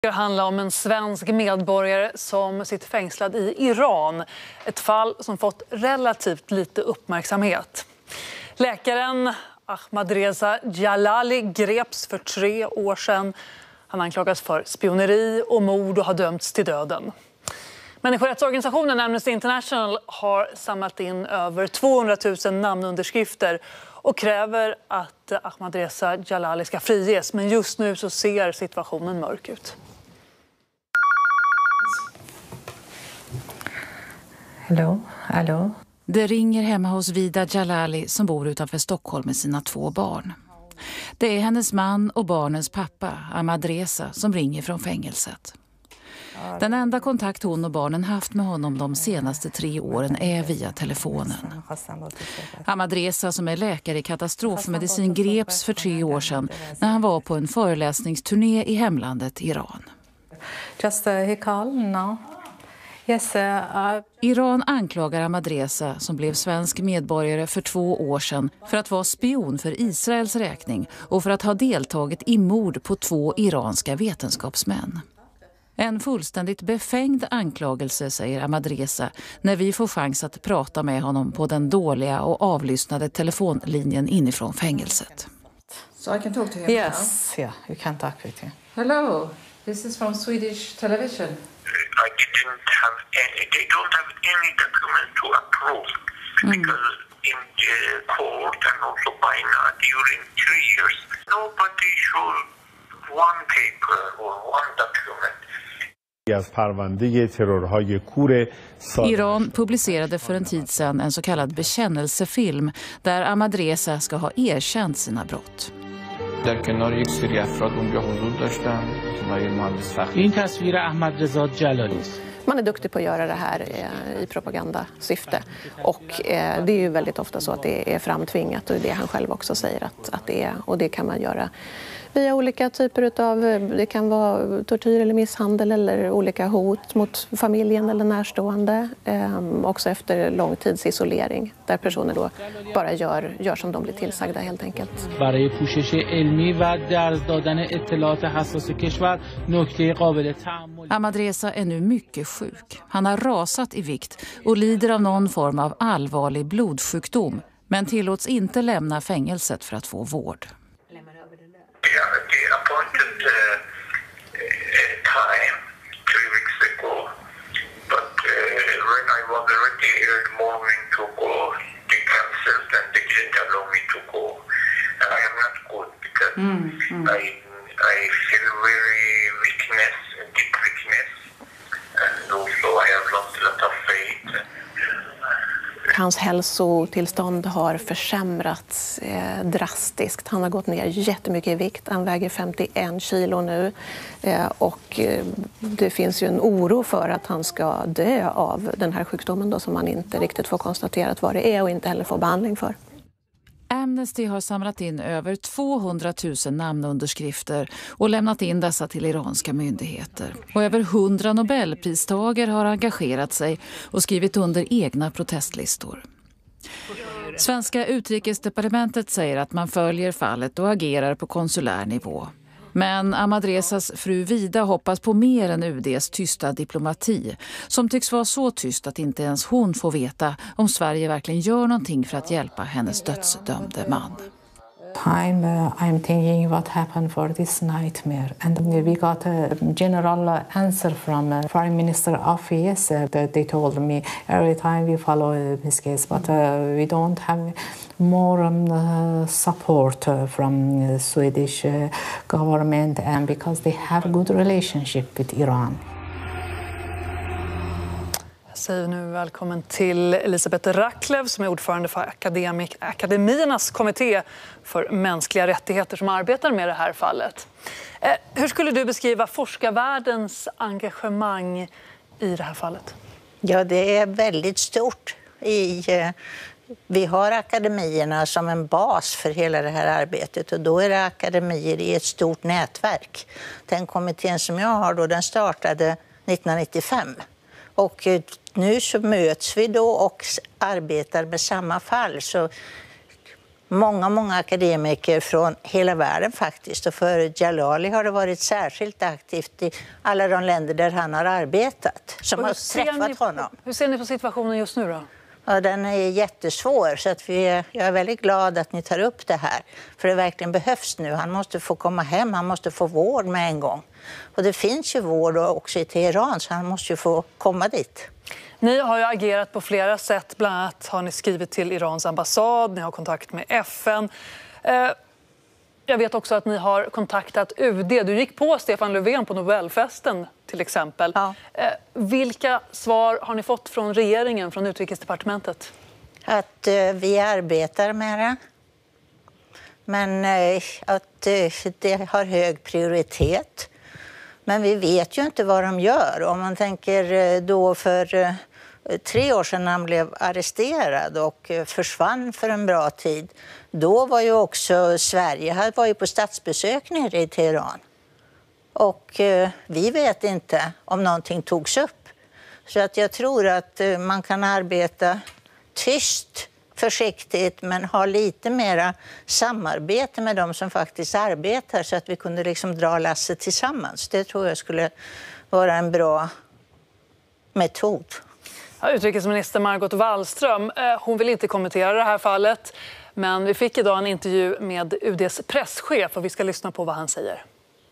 Det handlar om en svensk medborgare som sitter fängslad i Iran. Ett fall som fått relativt lite uppmärksamhet. Läkaren Ahmadreza Jalali greps för 3 år sedan. Han anklagas för spioneri och mord och har dömts till döden. Människorättsorganisationen Amnesty International har samlat in över 200 000 namnunderskrifter och kräver att Ahmadreza Jalali ska friges. Men just nu så ser situationen mörk ut. Hallå. Det ringer hemma hos Vida Jalali som bor utanför Stockholm med sina 2 barn. Det är hennes man och barnens pappa, Ahmadreza, som ringer från fängelset. Den enda kontakt hon och barnen haft med honom de senaste 3 åren är via telefonen. Ahmadreza, som är läkare i katastrofmedicin, greps för 3 år sedan när han var på en föreläsningsturné i hemlandet Iran. Iran anklagar Ahmadreza, som blev svensk medborgare för 2 år sedan, för att vara spion för Israels räkning och för att ha deltagit i mord på 2 iranska vetenskapsmän. En fullständigt befängd anklagelse, säger Ahmadreza, när vi får chans att prata med honom på den dåliga och avlyssnade telefonlinjen inifrån fängelset. So I can talk to him Yes, yeah, you can talk with him. Hello, this is from Swedish television. I didn't have any, they don't have any document to approve because in court and also by now during 3 years, nobody showed one paper or one document. Iran publicerade för en tid sedan en så kallad bekännelsefilm där Ahmadreza ska ha erkänt sina brott. در کنار یک سری افراد اونجا حضور داشتن که برای مهندس فخری این تصویر احمدرضا جلالی است. Man är duktig på att göra det här i propagandasyfte och det är ju väldigt ofta så att det är framtvingat och det han själv också säger att det är, och det kan man göra via olika typer av, det kan vara tortyr eller misshandel eller olika hot mot familjen eller närstående, också efter lång tids isolering där personer då bara gör som de blir tillsagda helt enkelt. برای پوشش علمی و درز دادن اطلاعات حساس کشور نکته قابل تأمل. Ahmadreza är nu mycket sjuk. Han har rasat i vikt och lider av någon form av allvarlig blodsjukdom, men tillåts inte lämna fängelset för att få vård. They appointed a time 3 weeks ago, but when I was ready in the morning to go, they cancelled and they didn't allow me to go. And I am not good because I feel very weakness, deep weakness, and also I have lost a lot of faith. Hans hälsotillstånd har försämrats drastiskt. Han har gått ner jättemycket i vikt. Han väger 51 kilo nu. Och det finns ju en oro för att han ska dö av den här sjukdomen då, som man inte riktigt får konstaterat vad det är och inte heller får behandling för. Amnesty har samlat in över 200 000 namnunderskrifter och lämnat in dessa till iranska myndigheter. Och över 100 Nobelpristagare har engagerat sig och skrivit under egna protestlistor. Svenska utrikesdepartementet säger att man följer fallet och agerar på konsulär nivå. Men Ahmadrezas fru Vida hoppas på mer än UD:s tysta diplomati, som tycks vara så tyst att inte ens hon får veta om Sverige verkligen gör någonting för att hjälpa hennes dödsdömde man. I'm thinking what happened for this nightmare, and we got a general answer from Foreign Minister office. They told me every time we follow this case, but we don't have more support from Swedish government, and because they have a good relationship with Iran. Jag säger nu välkommen till Elisabeth Racklev som är ordförande för Akademiernas kommitté för mänskliga rättigheter som arbetar med det här fallet. Hur skulle du beskriva forskarvärldens engagemang i det här fallet? Ja, det är väldigt stort. Vi har akademierna som en bas för hela det här arbetet och då är det akademier i ett stort nätverk. Den kommittén som jag har då, den startade 1995 och nu så möts vi då och arbetar med samma fall. Så många akademiker från hela världen faktiskt. Och för Jalali har det varit särskilt aktivt i alla de länder där han har arbetat, som har träffat honom. Hur ser ni på situationen just nu då? Ja, den är jättesvår, så att jag är väldigt glad att ni tar upp det här. För det verkligen behövs nu. Han måste få komma hem, han måste få vård med en gång. Och det finns ju vård också i Teheran, så han måste ju få komma dit. Ni har ju agerat på flera sätt, bland annat har ni skrivit till Irans ambassad, ni har kontakt med FN. Jag vet också att ni har kontaktat UD. Du gick på Stefan Löfven på Nobelfesten till exempel. Ja. Vilka svar har ni fått från regeringen, från Utrikesdepartementet? Att vi arbetar med det. Men att det har hög prioritet. Men vi vet ju inte vad de gör. Om man tänker då för 3 år sedan när han blev arresterad och försvann för en bra tid. Då var ju också Sverige var ju på statsbesök nere i Teheran. Och vi vet inte om någonting togs upp. Så att jag tror att man kan arbeta tyst, försiktigt, men ha lite mera samarbete med de som faktiskt arbetar, så att vi kunde liksom dra lasset tillsammans. Det tror jag skulle vara en bra metod. Ja, utrikesminister Margot Wallström, hon vill inte kommentera det här fallet. Men vi fick idag en intervju med UDs presschef och vi ska lyssna på vad han säger.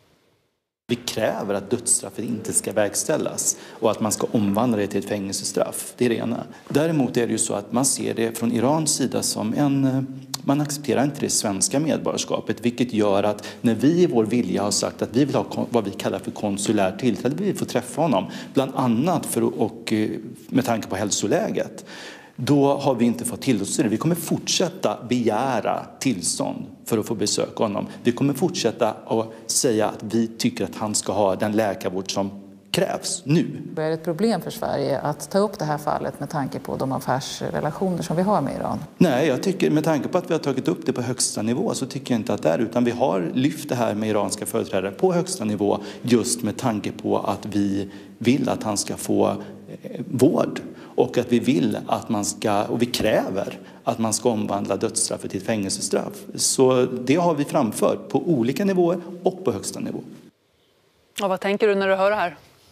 Vi kräver att dödsstraffet inte ska verkställas och att man ska omvandla det till ett fängelsestraff. Det är det ena. Däremot är det ju så att man ser det från Irans sida som man accepterar inte det svenska medborgarskapet, vilket gör att när vi i vår vilja har sagt att vi vill ha vad vi kallar för konsulärt tillträde, vi vill få träffa honom, bland annat med tanke på hälsoläget, då har vi inte fått tillstånd. Vi kommer fortsätta begära tillstånd för att få besöka honom. Vi kommer fortsätta att säga att vi tycker att han ska ha den läkarvård som krävs nu. Det är ett problem för Sverige att ta upp det här fallet med tanke på de affärsrelationer som vi har med Iran? Nej, jag tycker med tanke på att vi har tagit upp det på högsta nivå så tycker jag inte att det är, utan vi har lyft det här med iranska företrädare på högsta nivå just med tanke på att vi vill att han ska få vård och att vi vill att och vi kräver att man ska omvandla dödsstraffet till ett fängelsestraff. Så det har vi framfört på olika nivåer och på högsta nivå. Och vad tänker du när du hör det här?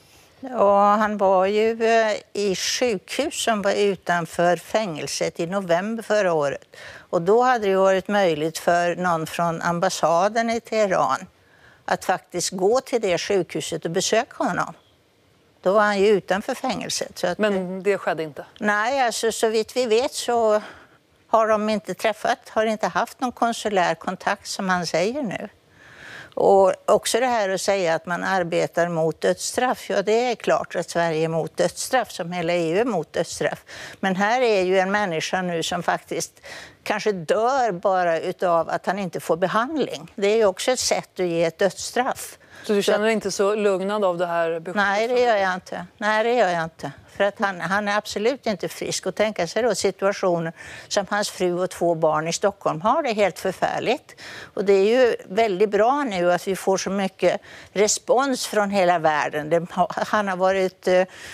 Ja, han var ju i sjukhus som var utanför fängelset i november förra året. Och då hade det varit möjligt för någon från ambassaden i Teheran att faktiskt gå till det sjukhuset och besöka honom. Då var han ju utanför fängelset. Så att, men det skedde inte? Nej, alltså så vitt vi vet så har de har inte haft någon konsulär kontakt som han säger nu. Och också det här att säga att man arbetar mot dödsstraff. Ja, det är klart att Sverige är mot dödsstraff, som hela EU är mot dödsstraff. Men här är ju en människa nu som faktiskt kanske dör bara utav att han inte får behandling. Det är ju också ett sätt att ge ett dödsstraff. Så du känner dig inte så lugnad av det här beskedet? Nej, det gör jag inte. För att han är absolut inte frisk. Och tänka sig då situationer som hans fru och 2 barn i Stockholm har, det är helt förfärligt. Och det är ju väldigt bra nu att vi får så mycket respons från hela världen. Han har varit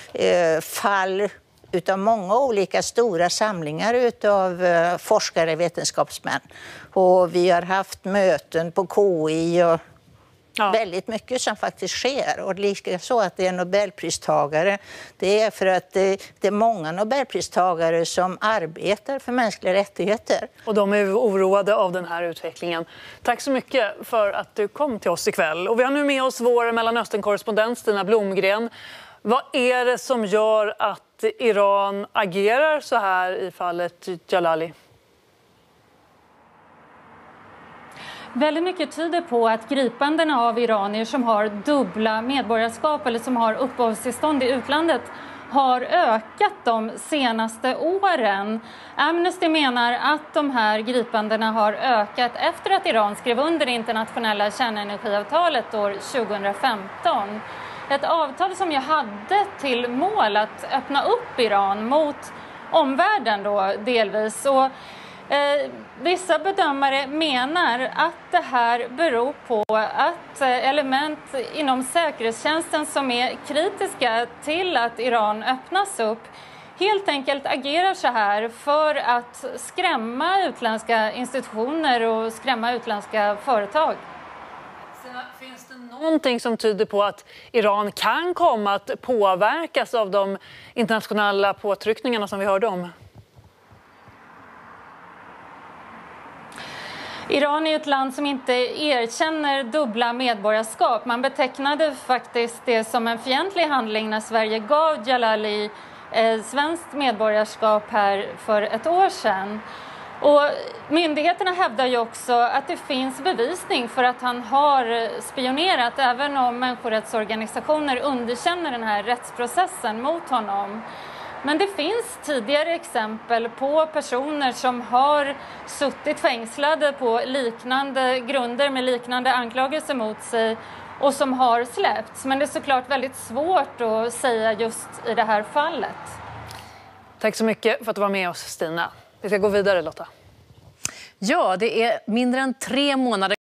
fall utav många olika stora samlingar utav forskare, vetenskapsmän. Och vi har haft möten på KI och väldigt mycket som faktiskt sker. Och lika så att det är Nobelpristagare. Det är för att det är många Nobelpristagare som arbetar för mänskliga rättigheter. Och de är oroade av den här utvecklingen. Tack så mycket för att du kom till oss ikväll. Och vi har nu med oss vår Mellanöstern-korrespondent Stina Blomgren. Vad är det som gör att Iran agerar så här i fallet Jalali? Väldigt mycket tyder på att gripandena av iranier som har dubbla medborgarskap eller som har uppehållstillstånd i utlandet har ökat de senaste åren. Amnesty menar att de här gripandena har ökat efter att Iran skrev under det internationella kärnenergiavtalet år 2015. Ett avtal som ju hade till mål att öppna upp Iran mot omvärlden då delvis. Och vissa bedömare menar att det här beror på att element inom säkerhetstjänsten som är kritiska till att Iran öppnas upp helt enkelt agerar så här för att skrämma utländska institutioner och skrämma utländska företag. Finns det någonting som tyder på att Iran kan komma att påverkas av de internationella påtryckningarna som vi hörde om? Iran är ett land som inte erkänner dubbla medborgarskap. Man betecknade faktiskt det som en fientlig handling när Sverige gav Djalali svenskt medborgarskap här för ett år sedan. Och myndigheterna hävdar ju också att det finns bevisning för att han har spionerat, även om människorättsorganisationer underkänner den här rättsprocessen mot honom. Men det finns tidigare exempel på personer som har suttit fängslade på liknande grunder med liknande anklagelser mot sig och som har släppts. Men det är såklart väldigt svårt att säga just i det här fallet. Tack så mycket för att du var med oss, Stina. Vi ska gå vidare, Lotta. Ja, det är mindre än 3 månader